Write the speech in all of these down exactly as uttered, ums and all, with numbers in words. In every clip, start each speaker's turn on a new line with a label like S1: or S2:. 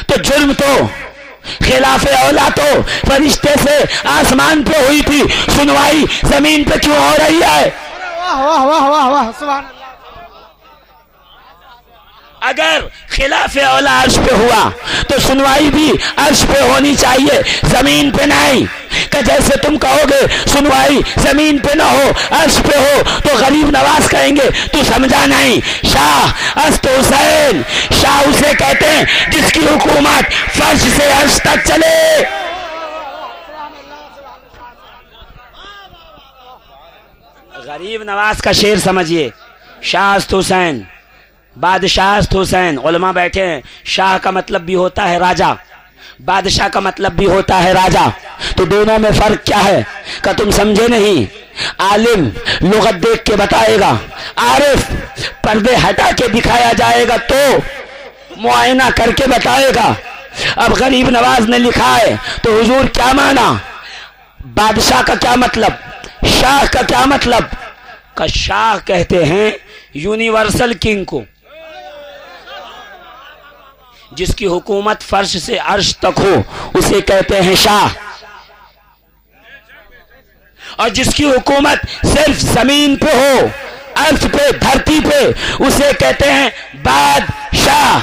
S1: تو جرم تو خلاف اولا تو فرشتے سے آسمان پہ ہوئی تھی، سنوائی زمین پہ کیوں ہو رہی ہے؟
S2: واہ واہ واہ واہ واہ سبحان اللہ۔
S1: اگر خلاف اولا عرش پہ ہوا تو سنوائی بھی عرش پہ ہونی چاہیے، زمین پہ نہیں۔ کہ جیسے تم کہو گے سنوائی زمین پہ نہ ہو عرش پہ ہو تو غریب نواز کہیں گے تو سمجھا نہیں۔ شاہ است حسین، شاہ اسے کہتے ہیں جس کی حکومت فرش سے عرش تک چلے۔ غریب نواز کا شعر سمجھیے، شاہ است حسین، بادشاہ است حسین۔ علماء بیٹھے ہیں، شاہ کا مطلب بھی ہوتا ہے راجہ، بادشاہ کا مطلب بھی ہوتا ہے راجہ، تو دونوں میں فرق کیا ہے کہ تم سمجھے نہیں؟ عالم لغت دیکھ کے بتائے گا، عارف پردے ہٹا کے دکھایا جائے گا تو معائنہ کر کے بتائے گا۔ اب غریب نواز نے لکھا ہے تو حضور کیا مانا؟ بادشاہ کا کیا مطلب؟ شاہ کا کیا مطلب؟ کہ شاہ کہتے ہیں یونیورسل کنگ کو، جس کی حکومت فرش سے عرش تک ہو اسے کہتے ہیں شاہ، اور جس کی حکومت صرف زمین پہ ہو، عرش پہ، دھرتی پہ، اسے کہتے ہیں بادشاہ۔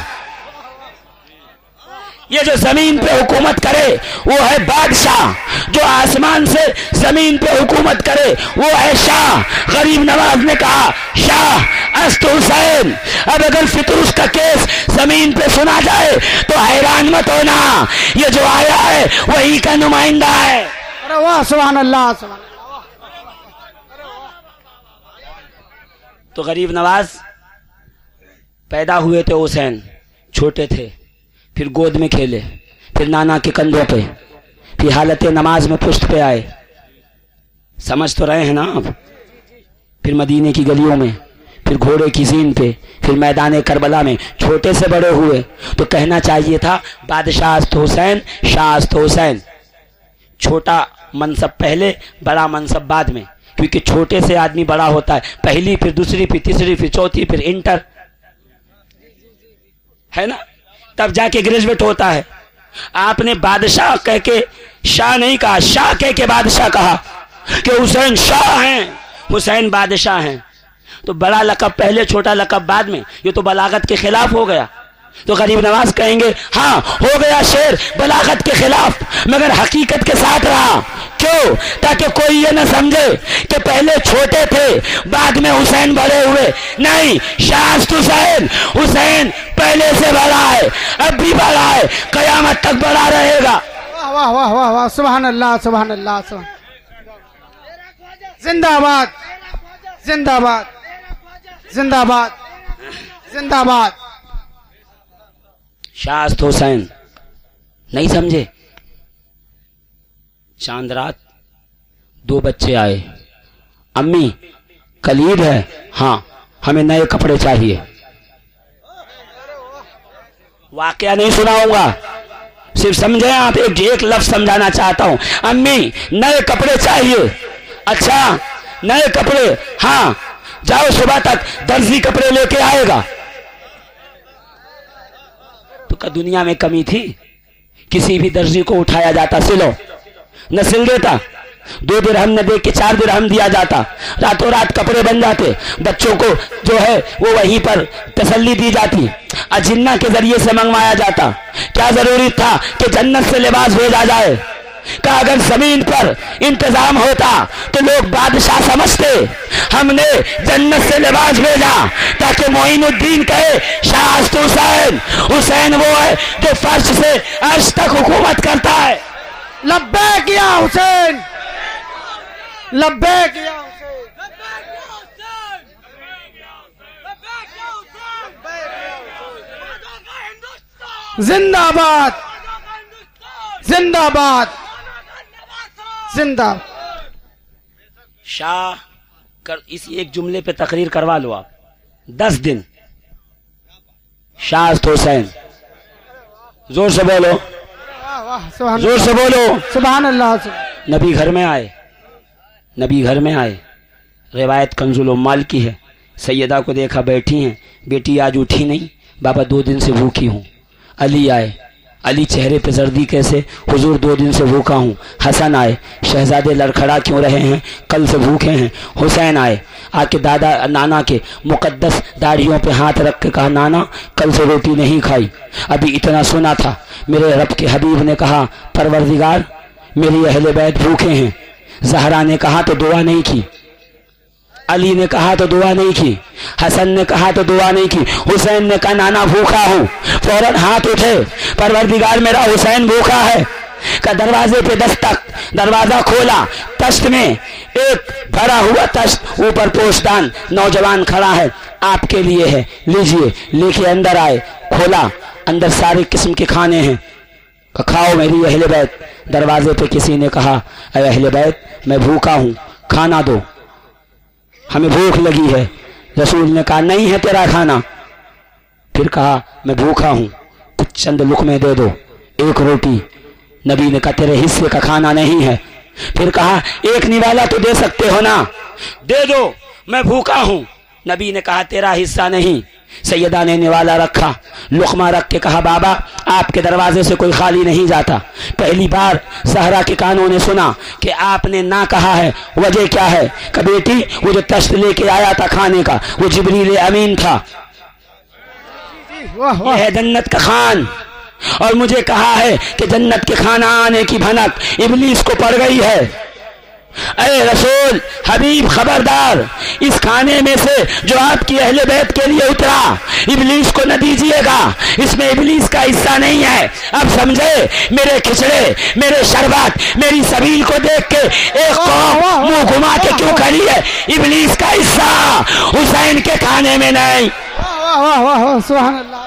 S1: یہ جو زمین پہ حکومت کرے وہ ہے بادشاہ، جو آسمان سے زمین پہ حکومت کرے وہ ہے شاہ۔ غریب نواز نے کہا شاہ است حسین۔ اب اگر فطرس کا کیس زمین پہ سنا جائے تو حیران مت ہونا، یہ جو آیا ہے وہی کا نمائندہ ہے۔
S2: ارے واہ سبحان اللہ سبحان اللہ۔
S1: تو غریب نواز پیدا ہوئے تھے حسین، چھوٹے تھے، پھر گود میں کھیلے، پھر نانا کے کندھوں پہ، پھر حالت نماز میں پشت پہ آئے، سمجھ تو رہے ہیں نا آپ؟ پھر مدینے کی گلیوں میں، پھر گھوڑے کی زین پہ، پھر میدان کربلا میں، چھوٹے سے بڑے ہوئے۔ تو کہنا چاہیے تھا بادشاہ است حسین، شاہ است حسین، چھوٹا منصب پہلے، بڑا منصب بعد میں، کیونکہ چھوٹے سے آدمی بڑا ہوتا ہے، پہلی پھر دوسری پھر تیسری پھر چوتھی پھر انٹر، ہے نا، تب جا کے گریجویٹ ہوتا ہے۔ آپ نے بادشاہ کہہ کے شاہ نہیں کہا، شاہ کہہ کے بادشاہ کہا کہ حسین شاہ ہیں، حسین بادشاہ ہیں۔ تو بڑا لقب پہلے، چھوٹا لقب بعد میں، یہ تو بلاغت کے خلاف ہو گیا۔ تو غریب نواز کہیں گے ہاں ہو گیا شعر بلاغت کے خلاف، مگر حقیقت کے ساتھ رہا۔ کیوں؟ تاکہ کوئی یہ نہ سمجھے کہ پہلے چھوٹے تھے بعد میں حسین بڑے ہوئے، نہیں، شاہ است حسین، حسین پہلے سے بڑا ہے، اب بھی بڑا ہے، قیامت تک بڑا رہے گا۔
S2: واہ واہ واہ واہ واہ سبحان اللہ سبحان اللہ سبحان۔ زندہ باد زندہ باد زندہ باد زندہ باد۔
S1: شاہ است حسین نہیں سمجھے؟ چاند رات دو بچے آئے، امی کل عید ہے، ہاں ہمیں نئے کپڑے چاہیے۔ واقعہ نہیں سناؤں گا، صرف سمجھیں آپ، ایک ایک لفظ سمجھانا چاہتا ہوں۔ امی نئے کپڑے چاہیے، اچھا نئے کپڑے، ہاں جاؤ صبح تک درزی کپڑے لے کے آئے گا۔ تو کیا دنیا میں کمی تھی؟ کسی بھی درزی کو اٹھایا جاتا، سلو، نہ سل دیتا، دو درہم نہ دے کے چار درہم دیا جاتا، راتوں رات کپڑے بن جاتے، بچوں کو جو ہے وہ وہیں پر تسلی دی جاتی، اجنہ کے ذریعے سے منگوایا جاتا۔ کیا ضروری تھا کہ جنت سے لباس بھیجا جائے؟ کہ اگر زمین پر انتظام ہوتا تو لوگ بادشاہ سمجھتے، ہم نے جنت سے لباس بھیجا تاکہ معین الدین کہے شاہ است حسین، حسین وہ ہے جو فرش سے عرش تک حکومت کرتا ہے۔
S2: لبیک یا حسین، لبیک یا حسین، زندہ باد زندہ باد زندہ۔
S1: شاہ کر اسی ایک جملے پہ تقریر کروا لو آپ، دس دن شاہ است حسین، زور سے بولو، زور سے بولو،
S2: سبحان اللہ۔
S1: نبی گھر میں آئے، نبی گھر میں آئے، روایت کنز العمال کی ہے، سیدہ کو دیکھا بیٹھی ہیں، بیٹی آج اٹھی نہیں، بابا دو دن سے بھوکی ہوں۔ علی آئے، अली चेहरे पे जर्दी कैसे? हुजूर दो दिन से भूखा हूँ। हसन आए, शहजादे लड़खड़ा क्यों रहे हैं? कल से भूखे हैं। हुसैन आए, आके दादा नाना के मुकद्दस दाढ़ियों पे हाथ रख के कहा, नाना कल से रोटी नहीं खाई, अभी इतना सुना था। मेरे रब के हबीब ने कहा, परवरदिगार मेरी अहले बैत भूखे हैं। जहरा ने कहा तो दुआ नहीं की, अली ने कहा तो दुआ नहीं की, हसन ने कहा तो दुआ नहीं की। हुसैन ने कहा, नाना भूखा हूँ। फौरन हाथ उठे, परवरदिगार मेरा हुसैन भूखा है। का दरवाजे पे दस्तक, दरवाजा खोला, तश्त में एक भरा हुआ तश्त, ऊपर पोशदान, नौजवान खड़ा है, आपके लिए है, लीजिए। लेके अंदर आए, खोला, अंदर सारे किस्म के खाने हैं, खाओ मेरी अहले बैत। दरवाजे पे किसी ने कहा, अरे अहले बैत मैं भूखा हूँ, खाना दो, हमें भूख लगी है। रसूल ने कहा, नहीं है तेरा खाना। फिर कहा, मैं भूखा हूँ, कुछ चंद लुक़मे दे दो, एक रोटी। नबी ने कहा, तेरे हिस्से का खाना नहीं है। फिर कहा, एक निवाला तो दे सकते हो ना, दे दो, मैं भूखा हूँ। नबी ने कहा, तेरा हिस्सा नहीं। सैयदा ने निवाला रखा, लुक़मा रख के कहा, बाबा आपके दरवाजे से कोई खाली नहीं जाता। पहली बार सहरा के कानों ने सुना कि आपने ना कहा है, वजह क्या है? कि बेटी वो जो तश्त लेके आया था खाने का, वो जिब्रील अमीन था, ये है जन्नत का खान, और मुझे कहा है कि जन्नत के खाना आने की भनक इब्लीस को पड़ गई है। अरे रसूल हबीब खबरदार, इस खाने में से जो आपकी अहले बैत के लिए उतरा इब्लीस को न दीजिएगा, इसमें इब्लीस का हिस्सा नहीं है। अब समझे? मेरे खिचड़े, मेरे शरबत, मेरी सबील को देख के एक कौम मुंह घुमा के क्यों खड़ी है? इब्लीस का हिस्सा हुसैन के खाने में नहीं।
S2: वाह वाह वाह वाह, सुभान अल्लाह।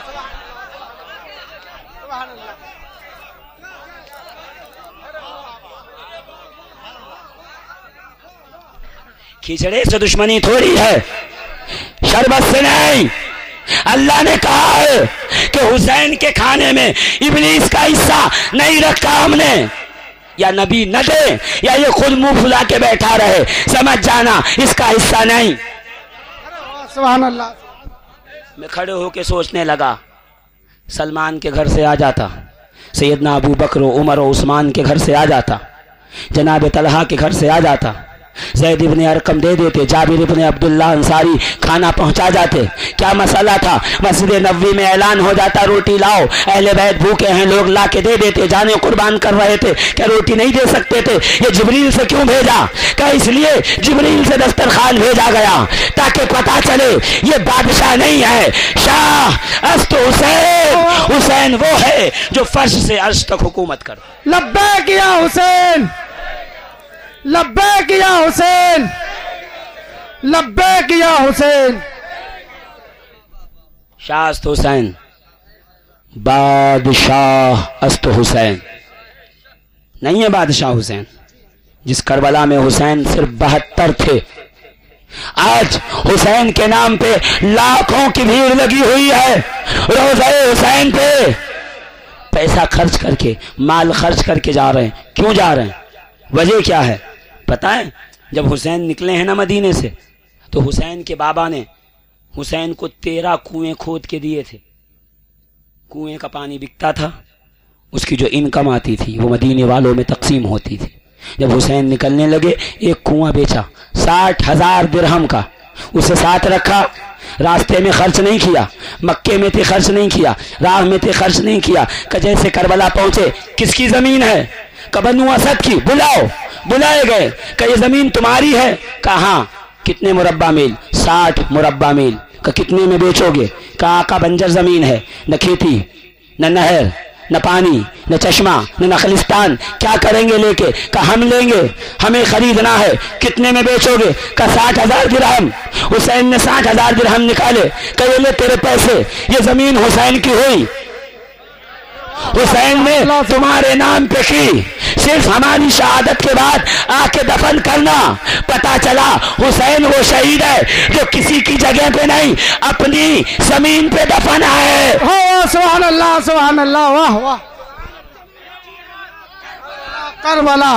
S1: खिचड़े से दुश्मनी थोड़ी है, शरबत से नहीं। अल्लाह ने कहा है कि हुसैन के खाने में इब्लीस का हिस्सा नहीं रखा हमने। या नबी न दे या ये खुद मुंह फुला के बैठा रहे, समझ जाना इसका हिस्सा नहीं।
S2: सुभान अल्लाह।
S1: मैं खड़े होके सोचने लगा, सलमान के घर से आ जाता, सैयदना अबू बकर उमर और उस्मान के घर से आ जाता, जनाब तलहा के घर से आ जाता, ज़ैद इब्ने अरकम दे देते, जाबिर इब्ने अब्दुल्ला अंसारी खाना पहुंचा जाते। क्या मसला था? मस्जिद नबवी में ऐलान हो जाता, रोटी लाओ, अहले बैत भूखे हैं, लोग ला के दे देते। जाने कुर्बान कर रहे थे, क्या रोटी नहीं दे सकते थे? ये जिब्रील से क्यों भेजा? क्या इसलिए जिब्रील से दस्तरखान भेजा गया ताकि पता चले ये बादशाह नहीं है, शाह अस्त हुसैन। हुसैन वो है जो फर्श से अर्श तक हुकूमत कर।
S2: लब्बैक या हुसैन, लब्बैक या हुसैन, लब्बैक या हुसैन।
S1: शाह अस्त हुसैन, बादशाह अस्त हुसैन नहीं है। बादशाह हुसैन जिस करबला में हुसैन सिर्फ बहत्तर थे, आज हुसैन के नाम पे लाखों की भीड़ लगी हुई है रोज़े हुसैन पे। पैसा खर्च करके, माल खर्च करके जा रहे हैं। क्यों जा रहे हैं? वजह क्या है पता है? जब हुसैन निकले हैं ना मदीने से, तो हुसैन के बाबा ने हुसैन को तेरह कुएं खोद के दिए थे। कुएं का पानी बिकता था, उसकी जो इनकम आती थी वो मदीने वालों में तकसीम होती थी। जब हुसैन निकलने लगे, एक कुआं बेचा साठ हजार दिरहम का, उसे साथ रखा, रास्ते में खर्च नहीं किया, मक्के में थे खर्च नहीं किया, राह में थे खर्च नहीं किया। कि जैसे करबला पहुंचे, किसकी जमीन है? का बनु असद की। बुलाओ, बुलाए गए, कि ये जमीन तुम्हारी है? कहा कितने मुरब्बा मील? साठ मुरब्बा मील। का कितने में बेचोगे? कहा का बंजर जमीन है, न खेती न नहर न पानी न चश्मा न नखलिस्तान, क्या करेंगे लेके? का हम लेंगे, हमें खरीदना है। कितने में बेचोगे? का साठ हजार दिरहम। हुसैन ने साठ हजार दिरहम निकाले, कहे ले तेरे पैसे, ये जमीन हुसैन की हुई, हुसैन ने तुम्हारे नाम पे की, सिर्फ हमारी शहादत के बाद आके दफन करना। पता चला हुसैन वो शहीद है जो किसी की जगह पे नहीं, अपनी जमीन पे दफन है।
S2: हो सुभान अल्लाह, सुभान अल्लाह, वाह वाह। Karbala,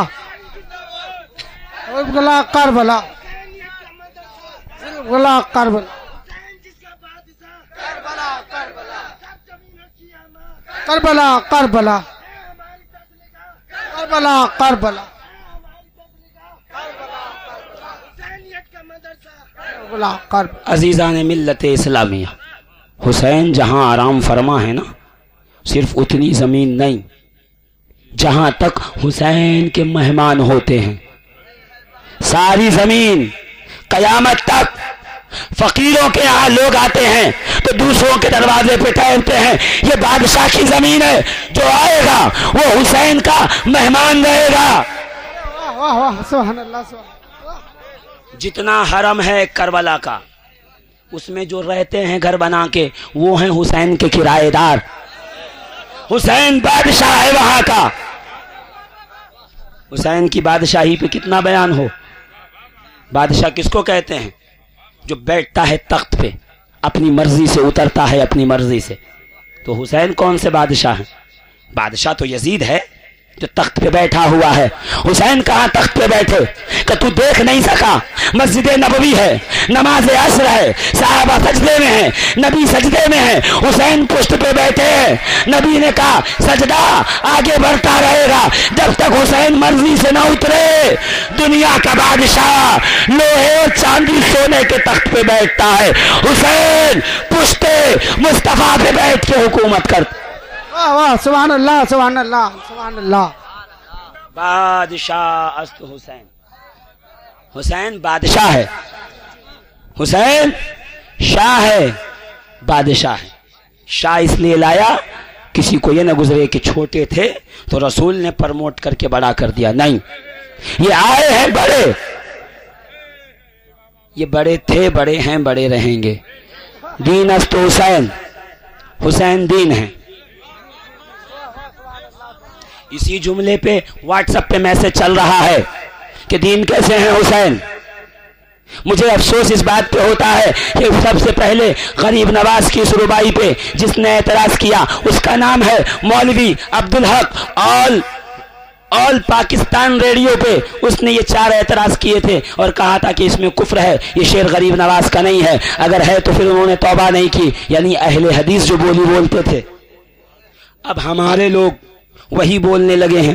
S2: Karbala, Karbala, Karbala, Karbala, Karbala Karbala Karbala Karbala Karbala Karbala
S1: عزیزان ملت اسلامیہ، حسین جہاں آرام فرما ہے نا، صرف اتنی زمین نہیں جہاں تک حسین کے مہمان ہوتے ہیں، ساری زمین قیامت تک فقیروں کے یہاں لوگ آتے ہیں تو دوسروں کے دروازے پہ ٹہلتے ہیں. یہ بادشاہ کی زمین ہے، جو آئے گا وہ حسین کا مہمان رہے گا.
S2: واہ واہ واہ سبحان اللہ سبحان اللہ.
S1: جتنا حرم ہے کربلا کا، اس میں جو رہتے ہیں گھر بنا کے، وہ ہیں حسین کے کرایہ دار. حسین بادشاہ ہے وہاں کا. حسین کی بادشاہی پہ کتنا بیان ہو. بادشاہ کس کو کہتے ہیں؟ جو بیٹھتا ہے تخت پہ، اپنی مرضی سے اترتا ہے اپنی مرضی سے. تو حسین کون سے بادشاہ ہیں؟ بادشاہ تو یزید ہے جو تخت پہ بیٹھا ہوا ہے. حسین کہاں تخت پہ بیٹھے کہ تو دیکھ نہیں سکا؟ مسجد نبوی ہے، نماز عصر ہے، صحابہ سجدے میں ہیں، نبی سجدے میں ہیں، حسین پشت پہ بیٹھے ہیں. نبی نے کہا سجدہ آگے بڑھتا رہے گا جب تک حسین مرضی سے نہ اترے. دنیا کا بادشاہ لوہے چاندی سونے کے تخت پہ بیٹھتا ہے، حسین پشت مصطفیٰ پہ بیٹھ کے حکومت کرتا.
S2: واہ واہ سبحان اللہ سبحان اللہ سبحان اللہ.
S1: بادشاہ است حسین. حسین بادشاہ ہے، حسین شاہ ہے، بادشاہ ہے. شاہ اس لیے لایا کسی کو یہ نہ گزرے کہ چھوٹے تھے تو رسول نے پرموٹ کر کے بڑا کر دیا. نہیں، یہ آئے ہیں بڑے، یہ بڑے تھے، بڑے ہیں، بڑے رہیں گے. دین است حسین. حسین دین ہے. اسی جملے پہ واٹس ایپ پہ میسج چل رہا ہے کہ دین کیسے ہیں حسین. مجھے افسوس اس بات پہ ہوتا ہے کہ سب سے پہلے غریب نواز کی اس ربائی پہ جس نے اعتراض کیا اس کا نام ہے مولوی Abdul Haq. All all Pakistan radio پہ اس نے یہ چار اعتراض کیے تھے اور کہا تھا کہ اس میں کفر ہے، یہ شعر غریب نواز کا نہیں ہے. اگر ہے تو پھر انہوں نے توبہ نہیں کی، یعنی اہل حدیث جو بولی بولتے تھے. اب ہمارے لوگ وہی بولنے لگے ہیں.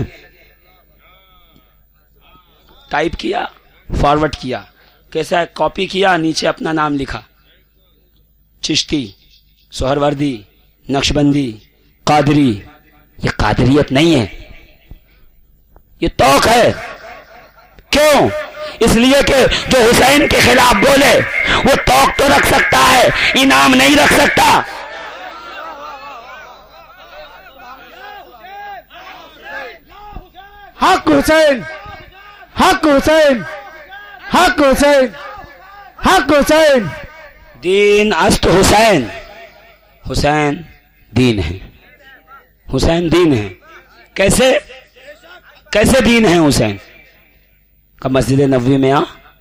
S1: ٹائپ کیا، فارورڈ کیا، کیسا کاپی کیا، نیچے اپنا نام لکھا. چشتی، سہروردی، نقشبندی، قادری. یہ قادریت نہیں ہے، یہ توق ہے. کیوں؟ اس لیے کہ جو حسین کے خلاف بولے وہ توق تو رکھ سکتا ہے، انعام نہیں رکھ سکتا.
S2: حق حسین حق حسین حق حسین حق حسین.
S1: دین است حسین. حسین دین ہے. حسین دین ہے. کیسے کیسے دین ہے حسین کا؟ مسجد نبوی میں آ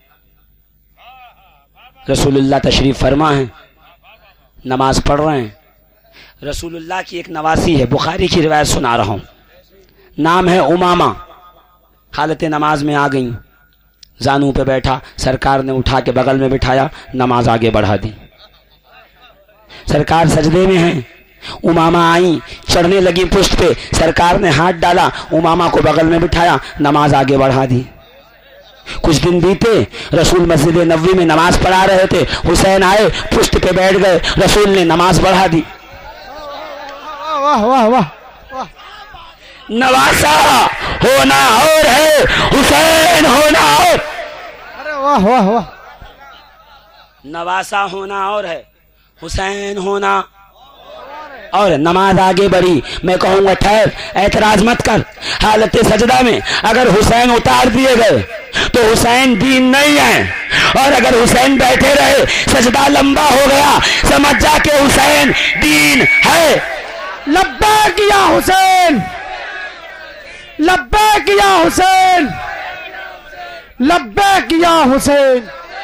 S1: رسول اللہ تشریف فرما ہے، نماز پڑھ رہے ہیں. رسول اللہ کی ایک نواسی ہے، بخاری کی روایت سنا رہا ہوں، نام ہے امامہ. حالت نماز میں آ گئیں، زانو پہ بیٹھا، سرکار نے اٹھا کے بغل میں بٹھایا، نماز آگے بڑھا دی. سرکار سجدے میں ہیں، امامہ آئیں، چڑھنے لگی پشت پہ، سرکار نے ہاتھ ڈالا، امامہ کو بغل میں بٹھایا، نماز آگے بڑھا دی. کچھ دن بیتے، رسول مسجد نبوی میں نماز پڑھا رہے تھے، حسین آئے، پشت پہ بیٹھ گئے، رسول نے نماز بڑھا دی.
S2: واہ واہ واہ.
S1: نواسا ہونا اور ہے، حسین ہونا اور.
S2: ارے واہ واہ واہ.
S1: نواسا ہونا اور ہے، حسین ہونا اور. نماز آگے بڑھی. میں کہوں گا ٹھہر، اعتراض مت کر. حالت سجدہ میں اگر حسین اتار دیے گئے تو حسین دین نہیں ہے، اور اگر حسین بیٹھے رہے سجدہ لمبا ہو گیا سمجھ جا کے حسین دین ہے.
S2: لبیک یا حسین، لبیک یا حسین، لبیک یا حسین.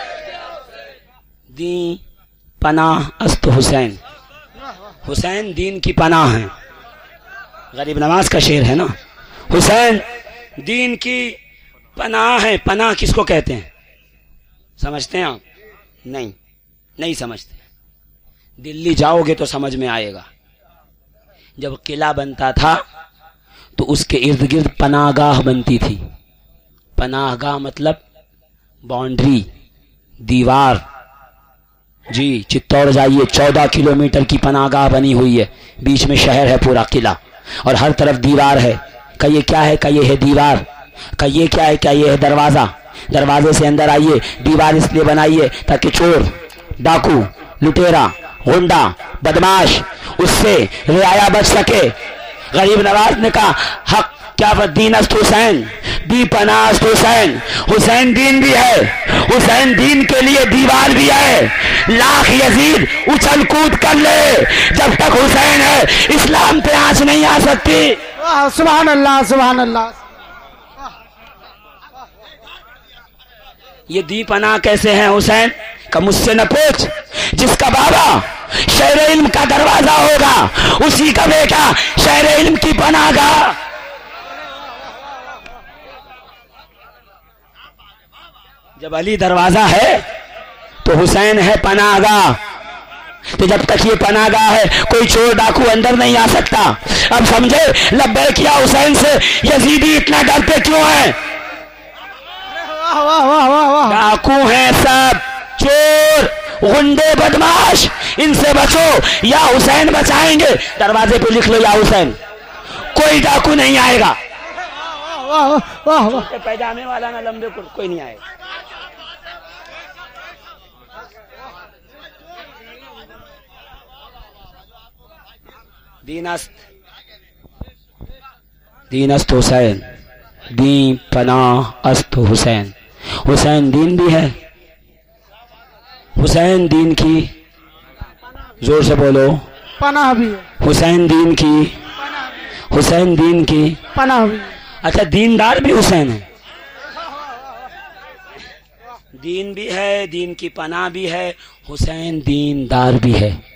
S1: دین پناہ است حسین. حسین دین کی پناہ ہے. غریب نواز کا شعر ہے نا، حسین دین کی پناہ ہے. پناہ کس کو کہتے ہیں سمجھتے ہیں آپ؟ نہیں نہیں سمجھتے. دلی جاؤ گے تو سمجھ میں آئے گا. جب قلعہ بنتا تھا تو اس کے ارد گرد پناہ گاہ بنتی تھی. پناہ گاہ مطلب باؤنڈری، دیوار. جی چتور جائیے، چودہ کلومیٹر کی پناہ گاہ بنی ہوئی ہے، بیچ میں شہر ہے پورا قلعہ، اور ہر طرف دیوار ہے. کہ یہ کیا ہے؟ کہ یہ ہے دیوار. کہ یہ کیا ہے؟ کیا یہ ہے دروازہ. دروازے سے اندر آئیے. دیوار اس لیے بنائیے تاکہ چور، ڈاکو، لٹیرا، غنڈا، بدماش اس سے رعایا بچ سکے. غریب نواز نے کہا حق کیا دین است حسین، دی پناہ است حسین. حسین دین بھی ہے، حسین دین کے لیے دیوار بھی ہے. لاکھ یزید اچھل کود کر لے، جب تک حسین ہے اسلام پہ آنچ نہیں آ سکتی.
S2: واہ سبحان اللہ سبحان اللہ.
S1: یہ دی پناہ کیسے ہیں حسین؟ کہ مجھ سے نہ پوچھ. جس کا بابا شہر علم کا دروازہ ہوگا اسی کا بیٹا شہر علم کی پناہ گاہ. جب علی دروازہ ہے تو حسین ہے پناہ گاہ. تو جب تک یہ پناہ گاہ ہے کوئی چور ڈاکو اندر نہیں آ سکتا. اب سمجھے لبیک یا حسین سے یزیدی اتنا ڈرتے کیوں ہیں؟
S2: واہ واہ واہ واہ واہ.
S1: ڈاکو ہیں سب، چور، غنڈے، بدماش، ان سے بچو یا حسین بچائیں گے. دروازے پہ لکھ لو یا حسین، کوئی ڈاکو نہیں آئے گا.
S2: واہ واہ واہ واہ.
S1: پیجامے والا نہ لمبے کوئی نہیں آئے گا. دین است دین است حسین، دین پناہ است حسین. حسین دین بھی ہے. حسین دین کی، زور سے بولو،
S2: پناہ بھی ہے.
S1: حسین دین کی، حسین دین کی
S2: پناہ بھی.
S1: اچھا دیندار بھی حسین ہے. دین بھی ہے، دین کی پناہ بھی ہے، حسین دیندار بھی ہے.